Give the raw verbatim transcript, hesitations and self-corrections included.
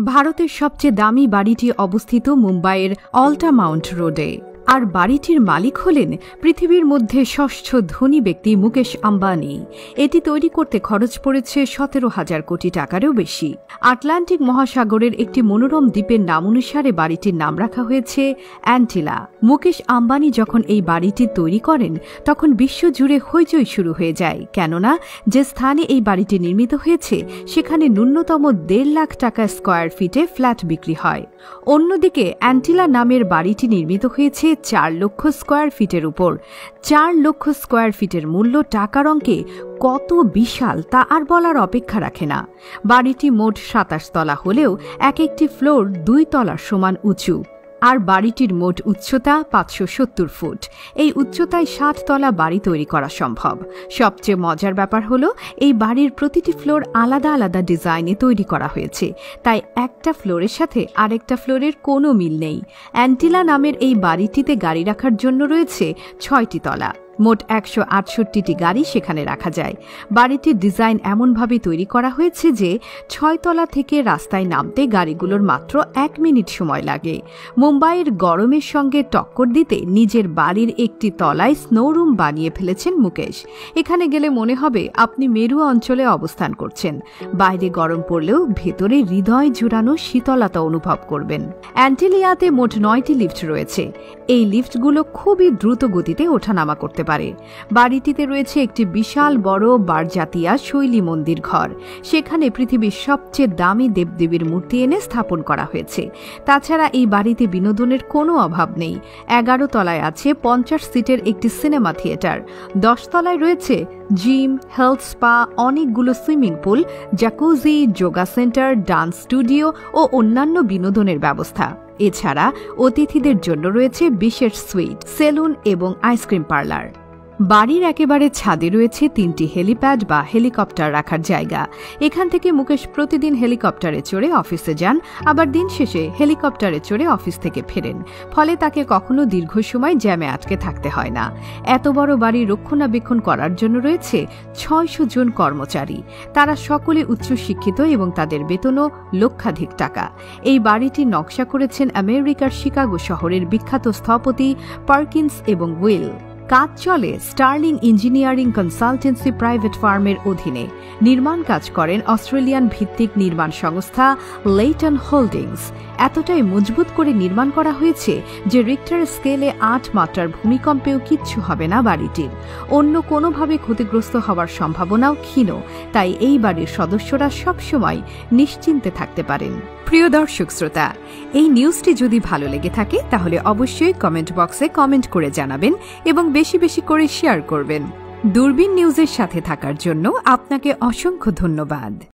ভারতের সবচেয়ে দামি বাড়িটি অবস্থিত মুম্বাইয়ের অল্টামাউন্ট রোডে। আর বাড়িটির মালিক হলেন পৃথিবীর মধ্যে ষষ্ঠ ধনী ব্যক্তি মুকেশ আম্বানি। এটি তৈরি করতে খরচ পড়েছে সতেরো হাজার কোটি টাকারও বেশি। আটলান্টিক মহাসাগরের একটি মনোরম দ্বীপের নাম অনুসারে বাড়িটির নাম রাখা হয়েছে অ্যান্টিলা। মুকেশ আম্বানি যখন এই বাড়িটি তৈরি করেন তখন বিশ্বজুড়ে হইচই শুরু হয়ে যায়, কেননা যে স্থানে এই বাড়িটি নির্মিত হয়েছে সেখানে ন্যূনতম দেড় লাখ টাকা স্কোয়ার ফিটে ফ্ল্যাট বিক্রি হয়। অন্যদিকে অ্যান্টিলা নামের বাড়িটি নির্মিত হয়েছে চার লক্ষ স্কোয়ার ফিটের উপর। চার লক্ষ স্কোয়ার ফিটের মূল্য টাকার অঙ্কে কত বিশাল তা আর বলার অপেক্ষা রাখে না। বাড়িটি মোট সাতাশ তলা হলেও এক একটি ফ্লোর দুই তলার সমান উঁচু, আর বাড়িটির মোট উচ্চতা পাঁচশো সত্তর ফুট। এই উচ্চতায় ষাট তলা বাড়ি তৈরি করা সম্ভব। সবচেয়ে মজার ব্যাপার হলো এই বাড়ির প্রতিটি ফ্লোর আলাদা আলাদা ডিজাইনে তৈরি করা হয়েছে, তাই একটা ফ্লোরের সাথে আরেকটা ফ্লোরের কোনো মিল নেই। অ্যান্টিলা নামের এই বাড়িটিতে গাড়ি রাখার জন্য রয়েছে ছয়টি তলা। মোট একশো আটষট্টিটি গাড়ি সেখানে রাখা যায়। বাড়িটির ডিজাইন এমনভাবে তৈরি করা হয়েছে যে ছয়তলা থেকে রাস্তায় নামতে গাড়িগুলোর মাত্র এক মিনিট সময় লাগে। মুম্বাইয়ের গরমের সঙ্গে টক্কর দিতে নিজের বাড়ির একটি তলায় স্নোরুম বানিয়ে ফেলেছেন মুকেশ। এখানে গেলে মনে হবে আপনি মেরু অঞ্চলে অবস্থান করছেন। বাইরে গরম পড়লেও ভেতরে হৃদয় জুড়ানো শীতলতা অনুভব করবেন। অ্যান্টিলিয়াতে মোট নয়টি লিফট রয়েছে। এই লিফটগুলো খুবই দ্রুত গতিতে ওঠানামা করতে পারে। বাড়িটিতে রয়েছে একটি বিশাল বড় বারজাতিয়া শৈলী মন্দির ঘর। সেখানে পৃথিবীর সবচেয়ে দামি দেবদেবীর মূর্তি এনে স্থাপন করা হয়েছে। তাছাড়া এই বাড়িতে বিনোদনের কোনো অভাব নেই। এগারো তলায় আছে পঞ্চাশ সিটের একটি সিনেমা থিয়েটার। দশ তলায় রয়েছে জিম, হেলথ স্পা, অনেকগুলো swimming pool, jacuzzi, yoga centre, dance studio ও অন্যান্য বিনোদনের ব্যবস্থা। এছাড়া অতিথিদের জন্য রয়েছে বিশেষ সুইট, সেলুন এবং আইসক্রিম পার্লার। বাড়ির একেবারে ছাদে রয়েছে তিনটি হেলিপ্যাড বা হেলিকপ্টার রাখার জায়গা। এখান থেকে মুকেশ প্রতিদিন হেলিকপ্টারে চড়ে অফিসে যান, আবার দিন শেষে হেলিকপ্টারে চড়ে অফিস থেকে ফেরেন। ফলে তাকে কখনো দীর্ঘ সময় জ্যামে আটকে থাকতে হয় না। এত বড় বাড়ি রক্ষণাবেক্ষণ করার জন্য রয়েছে ছয়শো জন কর্মচারী। তারা সকলে উচ্চশিক্ষিত এবং তাদের বেতনও লক্ষাধিক টাকা। এই বাড়িটির নকশা করেছেন আমেরিকার শিকাগো শহরের বিখ্যাত স্থপতি পার্কিন্স এবং উইল। কাজ চলে স্টার্লিং ইঞ্জিনিয়ারিং কনসালটেন্সি প্রাইভেট ফার্মের অধীনে। নির্মাণ কাজ করেন অস্ট্রেলিয়ান ভিত্তিক নির্মাণ সংস্থা লেইটন হোল্ডিংস। এতটাই মজবুত করে নির্মাণ করা হয়েছে যে রিক্টার স্কেলে আট মাত্রার ভূমিকম্পেও কিচ্ছু হবে না বাড়িটির। অন্য কোনোভাবে ক্ষতিগ্রস্ত হওয়ার সম্ভাবনাও ক্ষীণ, তাই এই বাড়ির সদস্যরা সবসময় নিশ্চিন্তে থাকতে পারেন। প্রিয় দর্শক শ্রোতা, এই নিউজটি যদি ভালো লেগে থাকে তাহলে অবশ্যই কমেন্ট বক্সে কমেন্ট করে জানাবেন এবং বেশি বেশি করে শেয়ার করবেন। দূরবীন নিউজের সাথে থাকার জন্য আপনাকে অসংখ্য ধন্যবাদ।